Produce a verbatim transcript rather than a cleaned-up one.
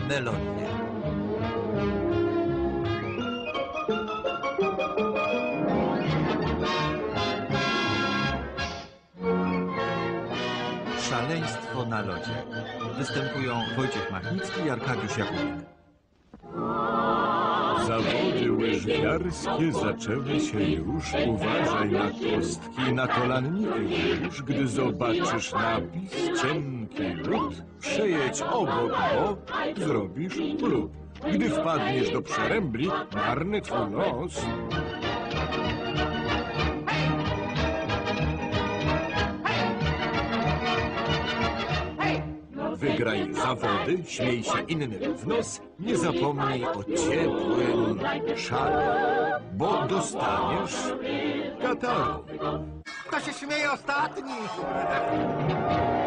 melodię. Szaleństwo na lodzie. Występują Wojciech Machnicki i Arkadiusz Jakubik. Zawody łyżwiarskie zaczęły się już. Uważaj na kostki, na kolanniki już. Gdy zobaczysz napis cienki lód, przejedź obok, bo zrobisz plut. Gdy wpadniesz do przerębli, marny twój los. Wygraj zawody, śmiej się innym w nos, nie zapomnij o ciepłym szale, bo dostaniesz kataru. Kto się śmieje ostatni?